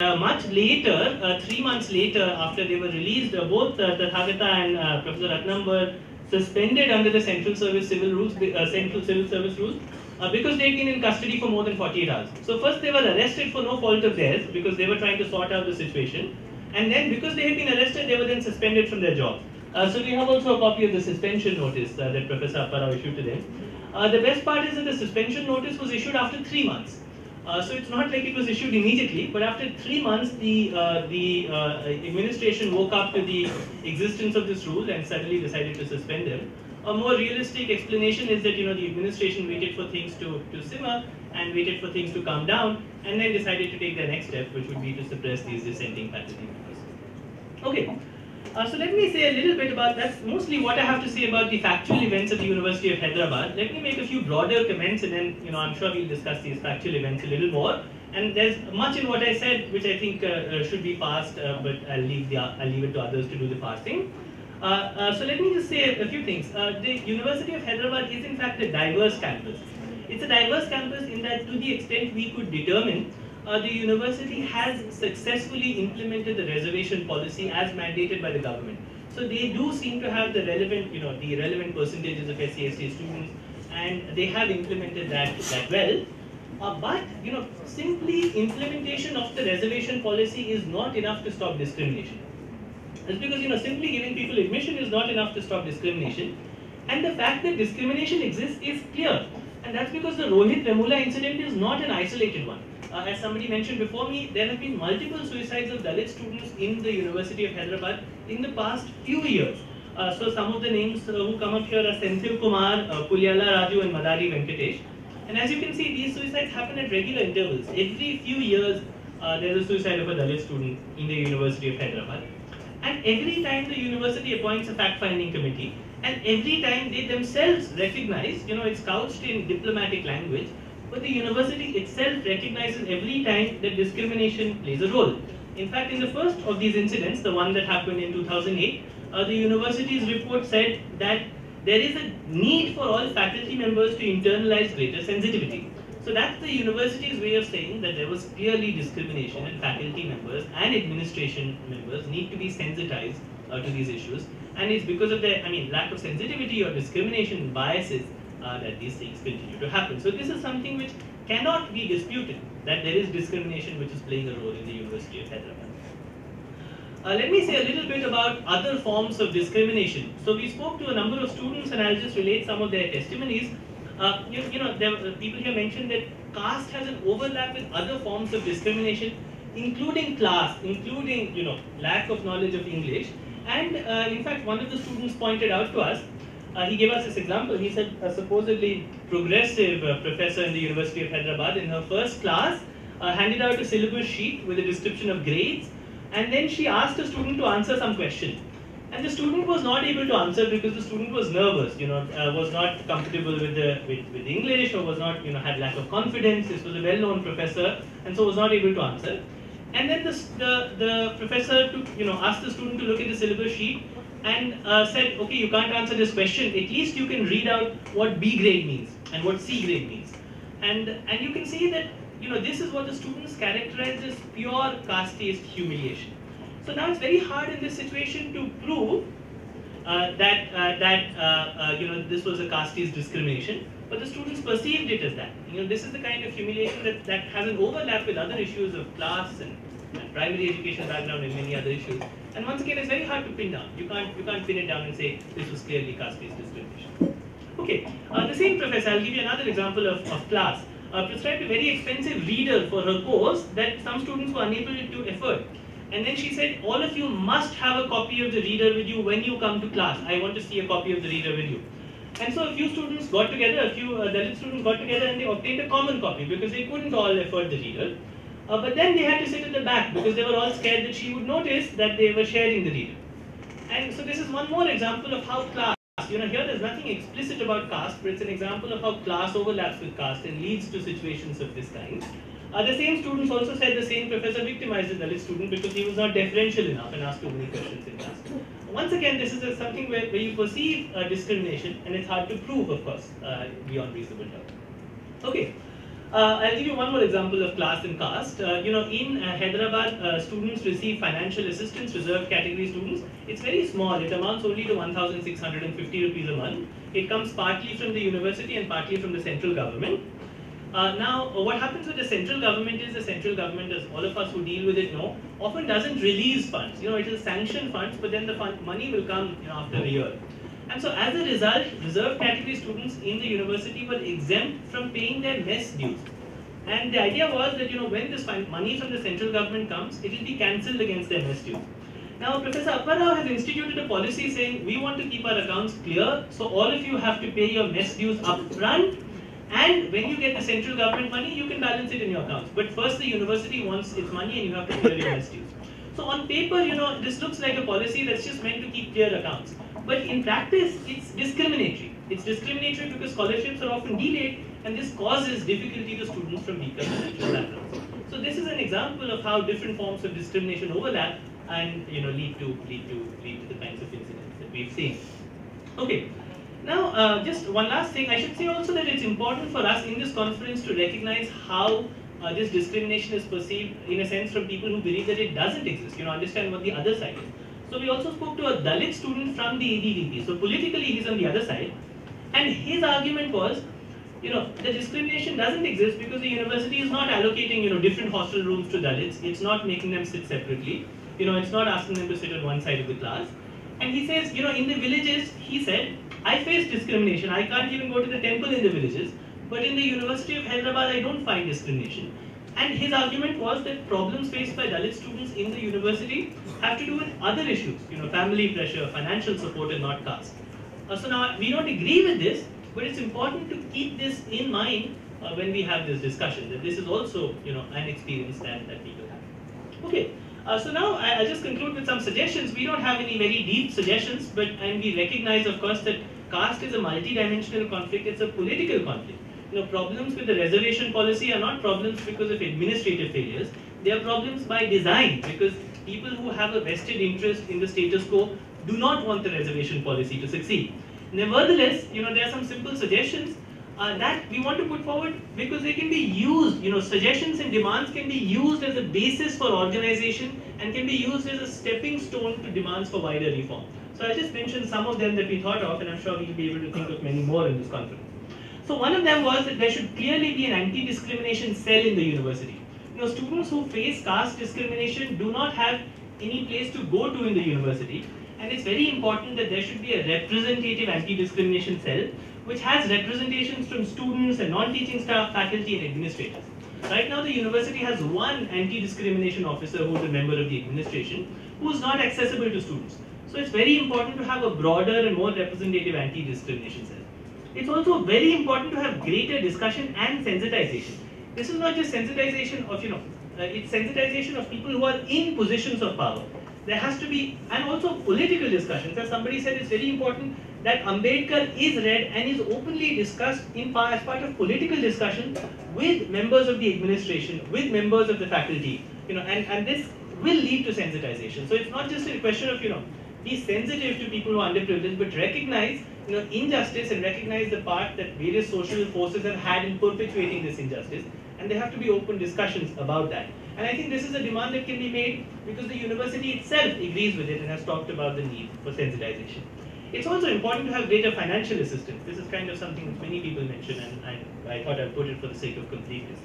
Much later, 3 months later, after they were released, both Tathagata and Professor Ratnam were suspended under the Central Service Civil Rules, Central Civil Service Rules, because they had been in custody for more than 48 hours. So first they were arrested for no fault of theirs because they were trying to sort out the situation, and then because they had been arrested, they were then suspended from their job. So we have also a copy of the suspension notice that Professor Apparao issued to them. The best part is that the suspension notice was issued after 3 months. So it's not like it was issued immediately, but after 3 months, the administration woke up to the existence of this rule and suddenly decided to suspend them. A more realistic explanation is that the administration waited for things to simmer and waited for things to calm down, and then decided to take the next step, which would be to suppress these dissenting faculty members. Okay. So let me say a little bit about, that's mostly what I have to say about the factual events at the University of Hyderabad. Let me make a few broader comments, and then I'm sure we'll discuss these factual events a little more. And there's much in what I said which I think should be parsed, but I'll leave it to others to do the parsing. So let me just say a few things. The University of Hyderabad is in fact a diverse campus. It's a diverse campus in that, to the extent we could determine, the university has successfully implemented the reservation policy as mandated by the government. So they do seem to have the relevant, the relevant percentages of SC/ST students, and they have implemented that well. But simply implementation of the reservation policy is not enough to stop discrimination. That's because simply giving people admission is not enough to stop discrimination, and the fact that discrimination exists is clear, and that's because the Rohith Vemula incident is not an isolated one. As somebody mentioned before me, there have been multiple suicides of Dalit students in the University of Hyderabad in the past few years. So some of the names who come up here are Senthil Kumar, Pulyala Raju and Madari Venkatesh. And as you can see, these suicides happen at regular intervals. Every few years, there is a suicide of a Dalit student in the University of Hyderabad. And every time the university appoints a fact-finding committee, and every time they themselves recognize, it's couched in diplomatic language, but the university itself recognizes every time that discrimination plays a role. In fact, in the first of these incidents, the one that happened in 2008, the university's report said that there is a need for all faculty members to internalize greater sensitivity. So that's the university's way of saying that there was clearly discrimination, and faculty members and administration members need to be sensitized to these issues. And it's because of their, lack of sensitivity or discrimination biases that these things continue to happen. So this is something which cannot be disputed, that there is discrimination which is playing a role in the University of Hyderabad. Let me say a little bit about other forms of discrimination. So we spoke to a number of students, and I'll just relate some of their testimonies. People here mentioned that caste has an overlap with other forms of discrimination, including class, including lack of knowledge of English. And in fact, one of the students pointed out to us, he gave us this example. He said a supposedly progressive professor in the University of Hyderabad, in her first class, handed out a syllabus sheet with a description of grades, and then she asked a student to answer some question. And the student was not able to answer because the student was nervous, was not comfortable with English, or was not, had lack of confidence. This was a well-known professor, and so was not able to answer. And then the professor asked the student to look at the syllabus sheet and said, okay, you can't answer this question, at least you can read out what B grade means and what C grade means. And you can see that this is what the students characterized as pure caste-based humiliation. So now it's very hard in this situation to prove that this was a caste-based discrimination, but the students perceived it as that. This is the kind of humiliation that has an overlap with other issues of class and primary education background and many other issues. And once again, it's very hard to pin down. You can't pin it down and say this was clearly caste-based discrimination. Okay, the same professor, I'll give you another example of class, prescribed a very expensive reader for her course that some students were unable to afford. And then she said, all of you must have a copy of the reader with you when you come to class. I want to see a copy of the reader with you. And so a few students got together, a few Dalit students got together, and they obtained a common copy because they couldn't all afford the reader. But then they had to sit at the back because they were all scared that she would notice that they were sharing the reader. And so this is one more example of how class, here there's nothing explicit about caste, but it's an example of how class overlaps with caste and leads to situations of this kind. The same students also said the same professor victimized the Dalit student because he was not deferential enough and asked too many questions in class. Once again, this is something where you perceive discrimination, and it's hard to prove, of course, beyond reasonable doubt. Okay. I'll give you one more example of class and caste. In Hyderabad, students receive financial assistance, reserved category students. It's very small. It amounts only to 1,650 rupees a month. It comes partly from the university and partly from the central government. Now, what happens with the central government is the central government, as all of us who deal with it know, often doesn't release funds. It will sanction funds, but then the money will come after a year. And so as a result, reserved category students in the university were exempt from paying their mess dues. And the idea was that when this money from the central government comes, it will be cancelled against their mess dues. Now Professor Apparao has instituted a policy saying we want to keep our accounts clear, so all of you have to pay your mess dues up front, and when you get the central government money, you can balance it in your accounts. But first the university wants its money and you have to clear your mess dues. So on paper, this looks like a policy that's just meant to keep clear accounts. But in practice, it's discriminatory. It's discriminatory because scholarships are often delayed, and this causes difficulty to students from weaker financial backgrounds. So this is an example of how different forms of discrimination overlap and lead to the kinds of incidents that we've seen. Okay. Now, just one last thing. I should say also that it's important for us in this conference to recognize how this discrimination is perceived, in a sense, from people who believe that it doesn't exist. Understand what the other side is. So we also spoke to a Dalit student from the ABVP. So politically, he's on the other side, and his argument was, the discrimination doesn't exist because the university is not allocating, different hostel rooms to Dalits. It's not making them sit separately. It's not asking them to sit on one side of the class. And he says, in the villages, he said, I face discrimination. I can't even go to the temple in the villages. But in the University of Hyderabad, I don't find discrimination. And his argument was that problems faced by Dalit students in the university have to do with other issues, family pressure, financial support, and not caste. So now, we don't agree with this, but it's important to keep this in mind when we have this discussion, that this is also, an experience that people have. Okay. So now I'll just conclude with some suggestions. We don't have any very deep suggestions, and we recognize, of course, that caste is a multi-dimensional conflict. It's a political conflict. Problems with the reservation policy are not problems because of administrative failures. They are problems by design, because people who have a vested interest in the status quo do not want the reservation policy to succeed. Nevertheless, there are some simple suggestions that we want to put forward because they can be used. Suggestions and demands can be used as a basis for organization and can be used as a stepping stone to demands for wider reform. So I just mentioned some of them that we thought of, and I'm sure we'll be able to think of many more in this conference. So one of them was that there should clearly be an anti-discrimination cell in the university. Students who face caste discrimination do not have any place to go to in the university, and it's very important that there should be a representative anti-discrimination cell which has representations from students and non-teaching staff, faculty, and administrators. Right now, the university has one anti-discrimination officer who is a member of the administration who is not accessible to students. So it's very important to have a broader and more representative anti-discrimination cell. It's also very important to have greater discussion and sensitization. This is not just sensitization of, it's sensitization of people who are in positions of power. There has to be, and also political discussions. As somebody said, it's very important that Ambedkar is read and is openly discussed as part of political discussion with members of the administration, with members of the faculty, and this will lead to sensitization. So it's not just a question of, be sensitive to people who are underprivileged, but recognize, injustice and recognize the part that various social forces have had in perpetuating this injustice, and there have to be open discussions about that. And I think this is a demand that can be made because the university itself agrees with it and has talked about the need for sensitization. It's also important to have greater financial assistance. This is kind of something that many people mention, and I thought I'd put it for the sake of completeness.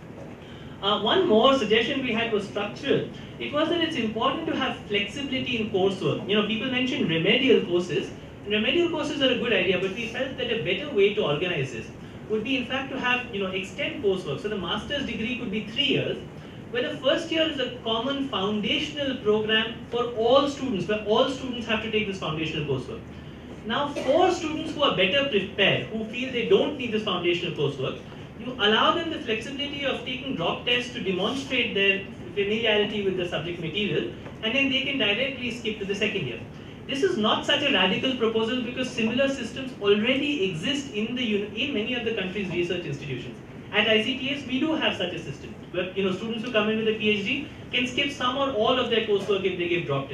One more suggestion we had was structural. It was that it's important to have flexibility in coursework. People mentioned remedial courses. Remedial courses are a good idea, but we felt that a better way to organize this would be, in fact, to have, extend coursework. So the master's degree could be 3 years, where the first year is a common foundational program for all students, where all students have to take this foundational coursework. Now, for students who are better prepared, who feel they don't need this foundational coursework, you allow them the flexibility of taking drop tests to demonstrate their familiarity with the subject material, and then they can directly skip to the second year. This is not such a radical proposal because similar systems already exist in many of the country's research institutions. At ICTS, we do have such a system where students who come in with a PhD can skip some or all of their coursework if they give drop tests.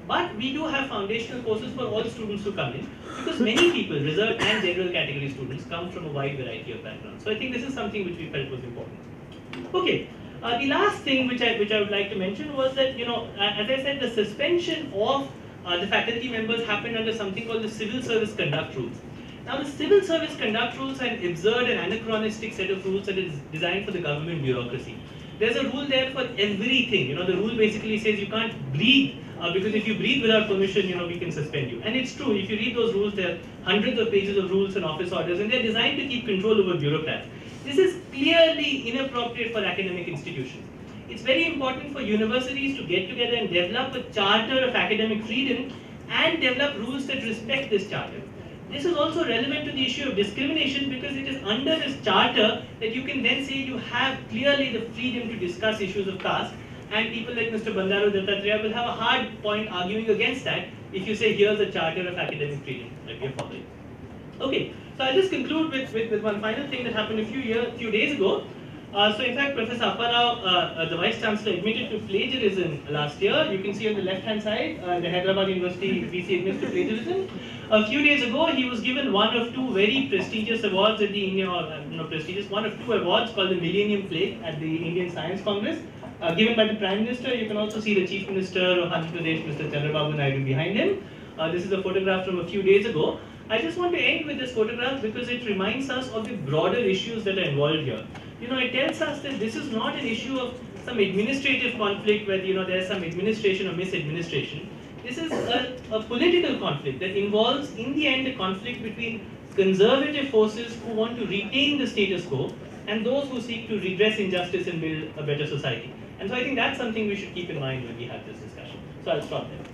But we do have foundational courses for all students who come in, because many people, reserved and general category students, come from a wide variety of backgrounds. So I think this is something which we felt was important. Okay, the last thing which I would like to mention was that, as I said, the suspension of the faculty members happened under something called the Civil Service Conduct Rules. Now, the Civil Service Conduct Rules are an absurd and anachronistic set of rules that is designed for the government bureaucracy. There's a rule there for everything. The rule basically says you can't breathe, because if you breathe without permission, we can suspend you. And it's true. If you read those rules, there are hundreds of pages of rules and office orders, and they're designed to keep control over bureaucrats. This is clearly inappropriate for academic institutions. It's very important for universities to get together and develop a charter of academic freedom and develop rules that respect this charter. This is also relevant to the issue of discrimination, because it is under this charter that you can then say you have clearly the freedom to discuss issues of caste, and people like Mr. Bandaru Dattatreya will have a hard point arguing against that if you say here's a charter of academic freedom that we are following. Okay, so I'll just conclude with one final thing that happened a few days ago. So in fact, Professor Apparao, the Vice Chancellor, admitted to plagiarism last year. You can see on the left-hand side, the Hyderabad University VC admits to plagiarism. A few days ago, he was given one of two very prestigious awards at the Indian, one of two awards called the Millennium Plaque at the Indian Science Congress, given by the Prime Minister. You can also see the Chief Minister of Andhra Pradesh, Mr. Chandrababu Naidu, behind him. This is a photograph from a few days ago. I just want to end with this photograph because it reminds us of the broader issues that are involved here. It tells us that this is not an issue of some administrative conflict where there's some administration or misadministration. This is a political conflict that involves, in the end, a conflict between conservative forces who want to retain the status quo and those who seek to redress injustice and build a better society. And so I think that's something we should keep in mind when we have this discussion. So I'll stop there.